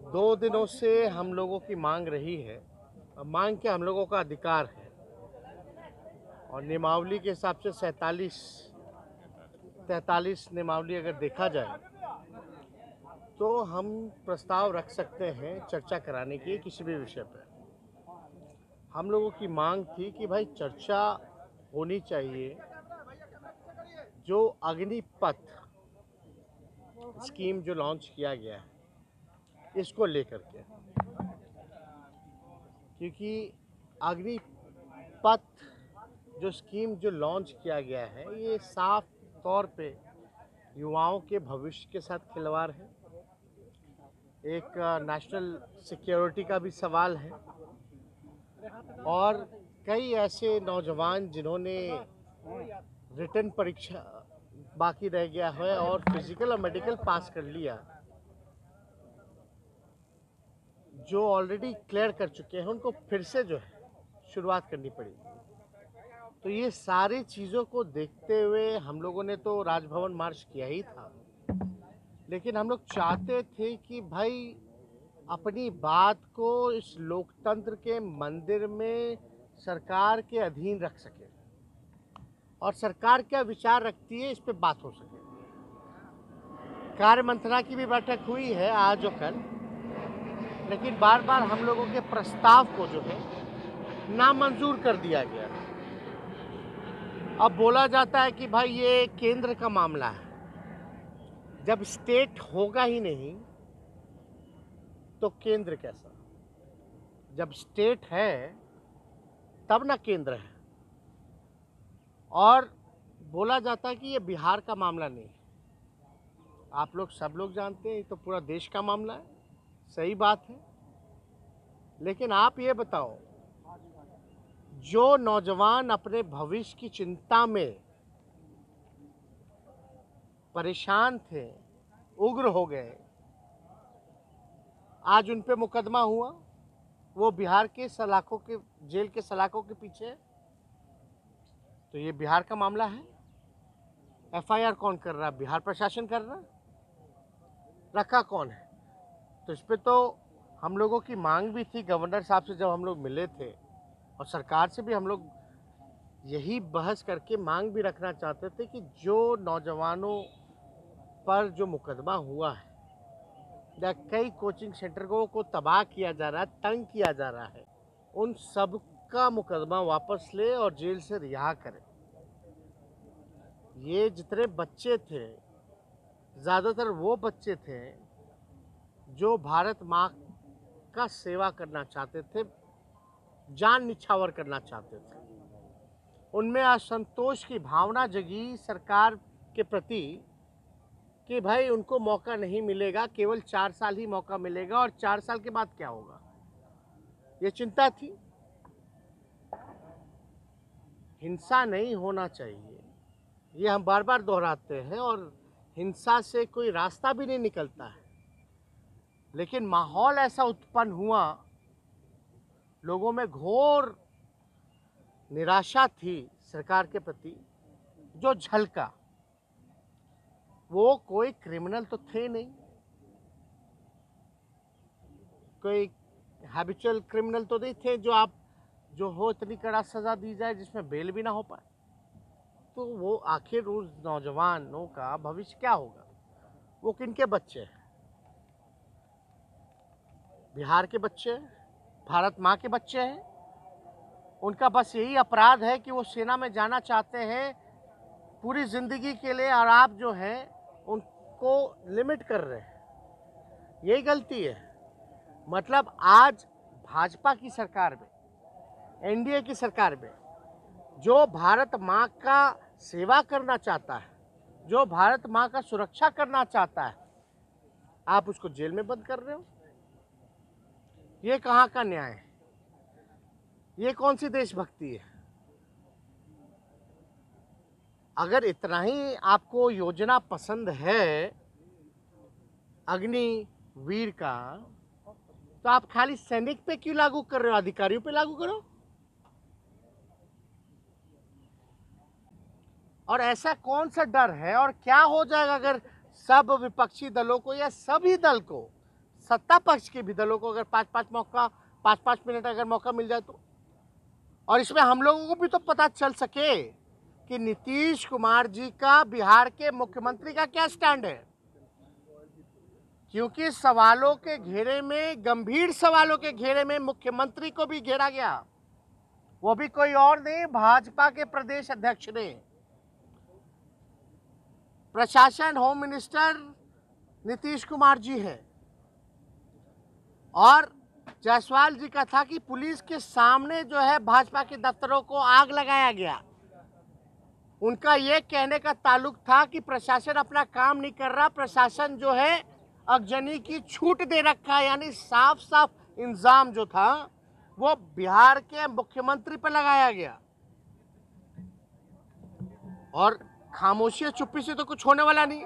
2 दिनों से हम लोगों की मांग रही है और मांग के हम लोगों का अधिकार है और नियमावली के हिसाब से 43 नियमावली अगर देखा जाए तो हम प्रस्ताव रख सकते हैं चर्चा कराने की किसी भी विषय पर। हम लोगों की मांग थी कि भाई चर्चा होनी चाहिए जो अग्निपथ स्कीम जो लॉन्च किया गया है इसको लेकर के, क्योंकि अग्निपथ जो स्कीम जो लॉन्च किया गया है ये साफ तौर पे युवाओं के भविष्य के साथ खिलवाड़ है। एक नेशनल सिक्योरिटी का भी सवाल है और कई ऐसे नौजवान जिन्होंने रिटन परीक्षा बाकी रह गया है और फिजिकल और मेडिकल पास कर लिया, जो ऑलरेडी क्लियर कर चुके हैं उनको फिर से जो है शुरुआत करनी पड़ेगी। तो ये सारी चीज़ों को देखते हुए हम लोगों ने तो राजभवन मार्च किया ही था, लेकिन हम लोग चाहते थे कि भाई अपनी बात को इस लोकतंत्र के मंदिर में सरकार के अधीन रख सके और सरकार क्या विचार रखती है इस पे बात हो सके। कार्य मंत्रणा की भी बैठक हुई है आज और कल, लेकिन बार बार हम लोगों के प्रस्ताव को जो है नामंजूर कर दिया गया। अब बोला जाता है कि भाई ये केंद्र का मामला है। जब स्टेट होगा ही नहीं तो केंद्र कैसा? जब स्टेट है तब ना केंद्र है। और बोला जाता है कि ये बिहार का मामला नहीं है। आप लोग सब लोग जानते हैं ये तो पूरा देश का मामला है, सही बात है। लेकिन आप ये बताओ, जो नौजवान अपने भविष्य की चिंता में परेशान थे, उग्र हो गए, आज उन पे मुकदमा हुआ, वो बिहार के सलाखों के जेल के सलाखों के पीछे है। तो ये बिहार का मामला है। एफआईआर कौन कर रहा है? बिहार प्रशासन कर रहा है। रखा कौन है? तो इस पे तो हम लोगों की मांग भी थी गवर्नर साहब से जब हम लोग मिले थे, और सरकार से भी हम लोग यही बहस करके मांग भी रखना चाहते थे कि जो नौजवानों पर जो मुकदमा हुआ है या कई कोचिंग सेंटरों को तबाह किया जा रहा है, तंग किया जा रहा है, उन सब का मुकदमा वापस ले और जेल से रिहा करें। ये जितने बच्चे थे ज़्यादातर वो बच्चे थे जो भारत माँ का सेवा करना चाहते थे, जान निछावर करना चाहते थे। उनमें असंतोष की भावना जगी सरकार के प्रति कि भाई उनको मौका नहीं मिलेगा, केवल 4 साल ही मौका मिलेगा और 4 साल के बाद क्या होगा, ये चिंता थी। हिंसा नहीं होना चाहिए, ये हम बार बार दोहराते हैं, और हिंसा से कोई रास्ता भी नहीं निकलता है। लेकिन माहौल ऐसा उत्पन्न हुआ, लोगों में घोर निराशा थी सरकार के प्रति, जो झलका। वो कोई क्रिमिनल तो थे नहीं, कोई हैबिचुअल क्रिमिनल तो नहीं थे जो आप जो हो इतनी कड़ा सजा दी जाए जिसमें बेल भी ना हो पाए। तो वो आखिर उस नौजवानों का भविष्य क्या होगा? वो किनके बच्चे हैं? बिहार के बच्चे हैं, भारत माँ के बच्चे हैं। उनका बस यही अपराध है कि वो सेना में जाना चाहते हैं पूरी जिंदगी के लिए, और आप जो है उनको लिमिट कर रहे हैं। यही गलती है। मतलब आज भाजपा की सरकार में, एनडीए की सरकार में, जो भारत माँ का सेवा करना चाहता है, जो भारत माँ का सुरक्षा करना चाहता है, आप उसको जेल में बंद कर रहे हो। ये कहाँ का न्याय है? ये कौन सी देशभक्ति है? अगर इतना ही आपको योजना पसंद है अग्निवीर का, तो आप खाली सैनिक पे क्यों लागू कर रहे हो? अधिकारियों पे लागू करो। और ऐसा कौन सा डर है और क्या हो जाएगा अगर सब विपक्षी दलों को या सभी दल को सत्ता पक्ष के भी दलों को अगर 5-5 मिनट अगर मौका मिल जाए तो, और इसमें हम लोगों को भी तो पता चल सके कि नीतीश कुमार जी का बिहार के मुख्यमंत्री का क्या स्टैंड है। क्योंकि सवालों के घेरे में, गंभीर सवालों के घेरे में मुख्यमंत्री को भी घेरा गया, वो भी कोई और नहीं, भाजपा के प्रदेश अध्यक्ष ने। प्रशासन, होम मिनिस्टर नीतीश कुमार जी है, और जायसवाल जी का था कि पुलिस के सामने जो है भाजपा के दफ्तरों को आग लगाया गया। उनका ये कहने का ताल्लुक था कि प्रशासन अपना काम नहीं कर रहा, प्रशासन जो है अगजनी की छूट दे रखा है, यानी साफ साफ इल्जाम जो था वो बिहार के मुख्यमंत्री पर लगाया गया। और खामोशी चुप्पी से तो कुछ होने वाला नहीं,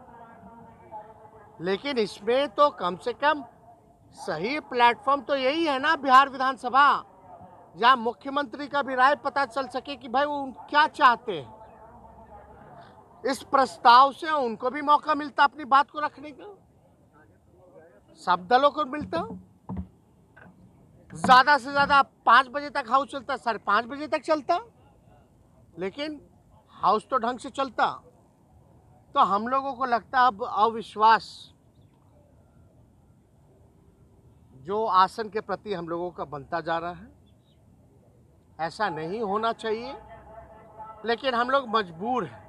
लेकिन इसमें तो कम से कम सही प्लेटफॉर्म तो यही है ना, बिहार विधानसभा, जहां मुख्यमंत्री का भी राय पता चल सके कि भाई वो क्या चाहते हैं। इस प्रस्ताव से उनको भी मौका मिलता अपनी बात को रखने का, सब दलों को मिलता। ज्यादा से ज्यादा 5 बजे तक हाउस चलता, 5:30 बजे तक चलता, लेकिन हाउस तो ढंग से चलता। तो हम लोगों को लगता अब अविश्वास जो आसन के प्रति हम लोगों का बनता जा रहा है, ऐसा नहीं होना चाहिए, लेकिन हम लोग मजबूर हैं।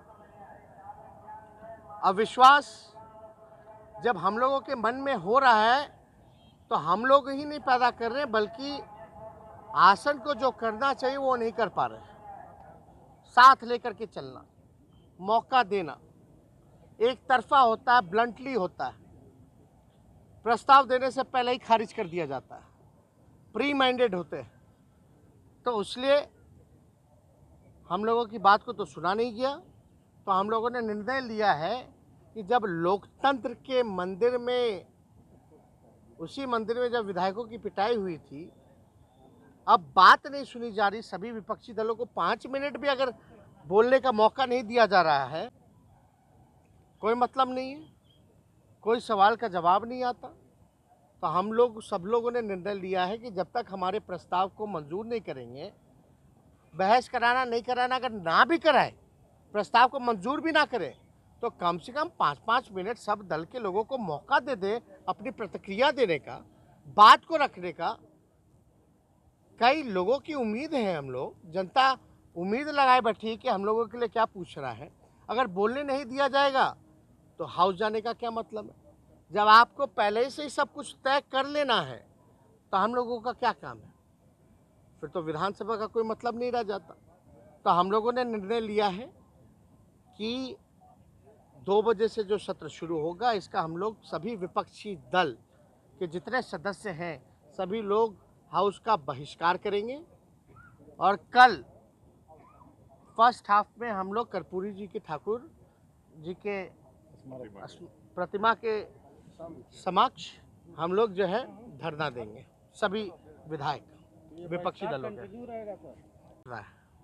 अविश्वास जब हम लोगों के मन में हो रहा है तो हम लोग ही नहीं पैदा कर रहे, बल्कि आसन को जो करना चाहिए वो नहीं कर पा रहे। साथ लेकर के चलना, मौका देना एक तरफा होता है, ब्लंटली होता है। प्रस्ताव देने से पहले ही खारिज कर दिया जाता है, प्री माइंडेड होते हैं। तो इसलिए हम लोगों की बात को तो सुना नहीं गया। तो हम लोगों ने निर्णय लिया है कि जब लोकतंत्र के मंदिर में, उसी मंदिर में जब विधायकों की पिटाई हुई थी, अब बात नहीं सुनी जा रही, सभी विपक्षी दलों को 5 मिनट भी अगर बोलने का मौका नहीं दिया जा रहा है, कोई मतलब नहीं है, कोई सवाल का जवाब नहीं आता। तो हम लोग, सब लोगों ने निर्णय लिया है कि जब तक हमारे प्रस्ताव को मंजूर नहीं करेंगे, बहस कराना नहीं कराना, अगर ना भी कराए, प्रस्ताव को मंजूर भी ना करें, तो कम से कम 5-5 मिनट सब दल के लोगों को मौका दे दे अपनी प्रतिक्रिया देने का, बात को रखने का। कई लोगों की उम्मीद है, हम लोग, जनता उम्मीद लगाए बैठी है कि हम लोगों के लिए क्या पूछ रहा है। अगर बोलने नहीं दिया जाएगा तो हाउस जाने का क्या मतलब है। जब आपको पहले से ही सब कुछ तय कर लेना है तो हम लोगों का क्या काम है, फिर तो विधानसभा का कोई मतलब नहीं रह जाता। तो हम लोगों ने निर्णय लिया है कि 2 बजे से जो सत्र शुरू होगा, इसका हम लोग सभी विपक्षी दल के जितने सदस्य हैं सभी लोग हाउस का बहिष्कार करेंगे। और कल फर्स्ट हाफ में हम लोग कर्पूरी जी के, ठाकुर जी के प्रतिमा के समक्ष हम लोग जो है धरना देंगे, सभी विधायक विपक्षी दलों के।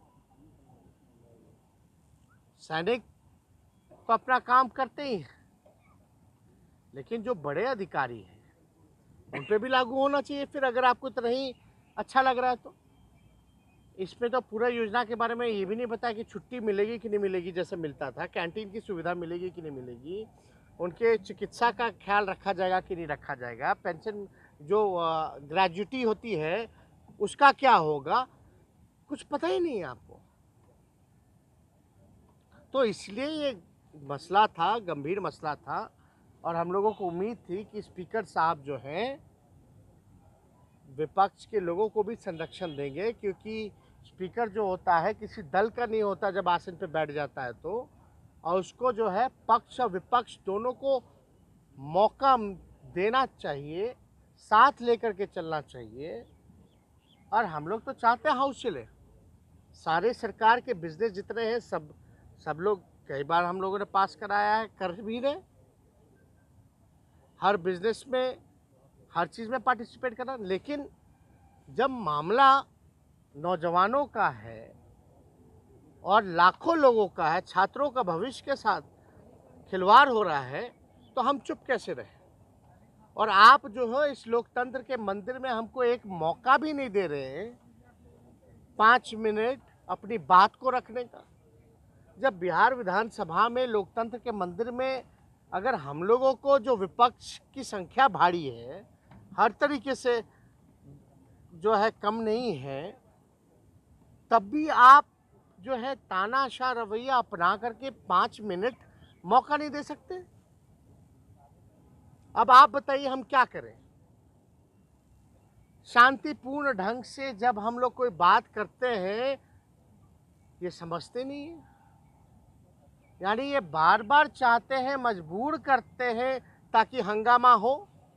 सैनिक तो अपना काम करते ही हैं, लेकिन जो बड़े अधिकारी हैं उन पे भी लागू होना चाहिए। फिर अगर आपको इतना ही अच्छा लग रहा है तो इसमें तो पूरा योजना के बारे में ये भी नहीं बताया कि छुट्टी मिलेगी कि नहीं मिलेगी, जैसे मिलता था, कैंटीन की सुविधा मिलेगी कि नहीं मिलेगी, उनके चिकित्सा का ख्याल रखा जाएगा कि नहीं रखा जाएगा, पेंशन जो ग्रेजुटी होती है उसका क्या होगा, कुछ पता ही नहीं है आपको। तो इसलिए ये मसला था, गंभीर मसला था, और हम लोगों को उम्मीद थी कि स्पीकर साहब जो हैं विपक्ष के लोगों को भी संरक्षण देंगे, क्योंकि स्पीकर जो होता है किसी दल का नहीं होता जब आसन पे बैठ जाता है तो, और उसको जो है पक्ष और विपक्ष दोनों को मौका देना चाहिए, साथ लेकर के चलना चाहिए। और हम लोग तो चाहते हैं हाउस चले, सारे सरकार के बिजनेस जितने हैं सब लोग, कई बार हम लोगों ने पास कराया है, कर भी रहे, हर बिजनेस में, हर चीज़ में पार्टिसिपेट करना। लेकिन जब मामला नौजवानों का है और लाखों लोगों का है, छात्रों का भविष्य के साथ खिलवाड़ हो रहा है, तो हम चुप कैसे रहे। और आप जो है इस लोकतंत्र के मंदिर में हमको एक मौका भी नहीं दे रहे 5 मिनट अपनी बात को रखने का। जब बिहार विधानसभा में लोकतंत्र के मंदिर में अगर हम लोगों को जो विपक्ष की संख्या भारी है, हर तरीके से जो है कम नहीं है, तब भी आप जो है तानाशाह रवैया अपना करके 5 मिनट मौका नहीं दे सकते। अब आप बताइए हम क्या करें। शांतिपूर्ण ढंग से जब हम लोग कोई बात करते हैं, ये समझते नहीं है। यानी ये बार बार चाहते हैं, मजबूर करते हैं ताकि हंगामा हो।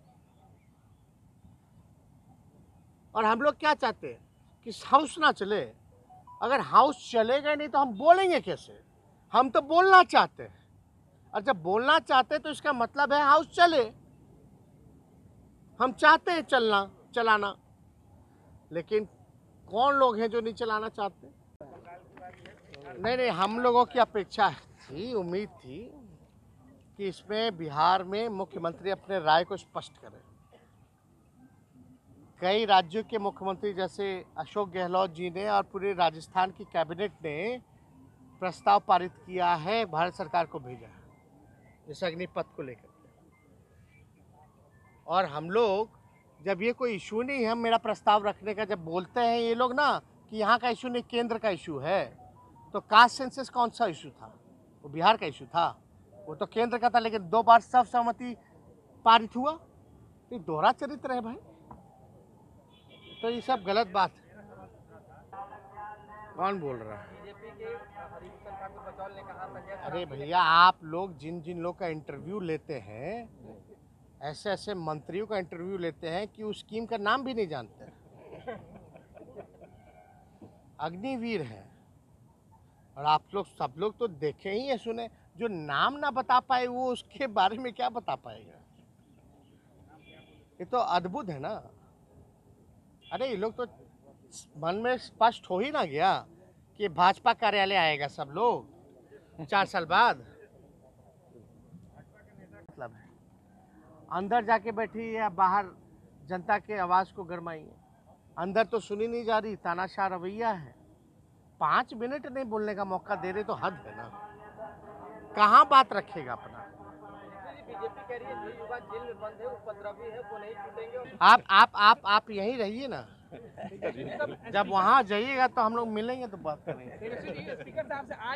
और हम लोग क्या चाहते हैं कि हाउस ना चले। अगर हाउस चलेगा नहीं तो हम बोलेंगे कैसे? हम तो बोलना चाहते हैं, और जब बोलना चाहते हैं तो इसका मतलब है हाउस चले। हम चाहते हैं चलाना, लेकिन कौन लोग हैं जो नहीं चलाना चाहते? नहीं, हम लोगों की अपेक्षा थी, उम्मीद थी कि इसमें बिहार में मुख्यमंत्री अपने राय को स्पष्ट करें। कई राज्यों के मुख्यमंत्री जैसे अशोक गहलोत जी ने और पूरे राजस्थान की कैबिनेट ने प्रस्ताव पारित किया है, भारत सरकार को भेजा है, जैसे अग्निपथ को लेकर। और हम लोग जब ये कोई इशू नहीं है, हम मेरा प्रस्ताव रखने का जब बोलते हैं ये लोग ना कि यहाँ का इशू नहीं केंद्र का इशू है, तो कास्ट सेंसस कौन सा इशू था? वो बिहार का इशू था, वो तो केंद्र का था, लेकिन 2 बार सर्वसम्मति पारित हुआ। तो दोहरा चरित्र है भाई, तो ये सब गलत बात है। कौन बोल रहा है? बीजेपी के हरिभूषण ठाकुर बचौल ने कहा। अरे भैया, आप लोग जिन जिन लोग का इंटरव्यू लेते हैं, ऐसे ऐसे मंत्रियों का इंटरव्यू लेते हैं कि उस स्कीम का नाम भी नहीं जानते। अग्निवीर है, और आप लोग सब लोग तो देखे ही है, सुने। जो नाम ना बता पाए वो उसके बारे में क्या बता पाएगा? ये तो अद्भुत है ना। अरे ये लोग तो मन में स्पष्ट हो ही ना गया कि भाजपा कार्यालय आएगा सब लोग 4 साल बाद। मतलब है अंदर जाके बैठी या बाहर जनता के आवाज को गरमाइए। अंदर तो सुनी नहीं जा रही, तानाशाह रवैया है। 5 मिनट नहीं बोलने का मौका दे रहे तो हद है ना। कहाँ बात रखेगा अपना? बीजेपी कह रही है जो युवा जेल में बंद है, उपद्रवी है, वो नहीं छूटेंगे। आप यहीं रहिए ना। जब वहाँ जाइएगा तो हम लोग मिलेंगे तो बात करेंगे। स्पीकर साहब से आज